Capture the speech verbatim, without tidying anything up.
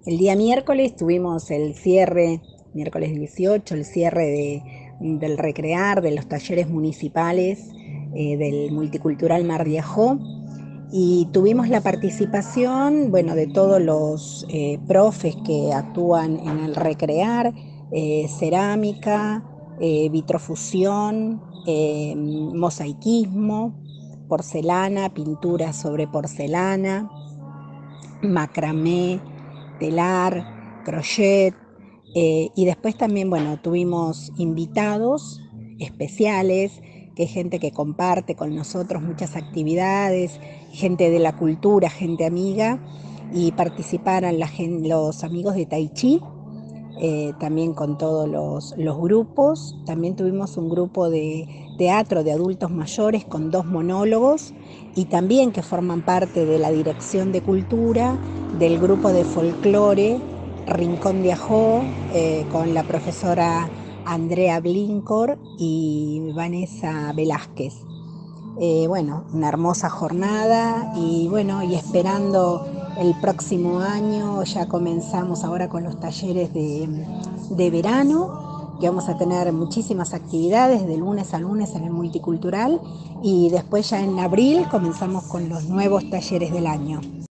El día miércoles tuvimos el cierre, miércoles dieciocho, el cierre de, del Recrear, de los talleres municipales eh, del Multicultural Mar de Ajó, y tuvimos la participación, bueno, de todos los eh, profes que actúan en el Recrear, eh, cerámica, eh, vitrofusión, eh, mosaicismo, porcelana, pintura sobre porcelana, macramé, telar, crochet, eh, y después también, bueno, tuvimos invitados especiales, que es gente que comparte con nosotros muchas actividades, gente de la cultura, gente amiga, y participaron la gen- los amigos de Tai Chi, eh, también con todos los, los grupos. También tuvimos un grupo de teatro de adultos mayores con dos monólogos y también que forman parte de la Dirección de Cultura del grupo de folclore Rincón de Ajó, eh, con la profesora Andrea Blincor y Vanessa Velázquez. Eh, bueno, una hermosa jornada y bueno, y esperando el próximo año, ya comenzamos ahora con los talleres de, de verano, que vamos a tener muchísimas actividades de lunes a lunes en el multicultural, y después ya en abril comenzamos con los nuevos talleres del año.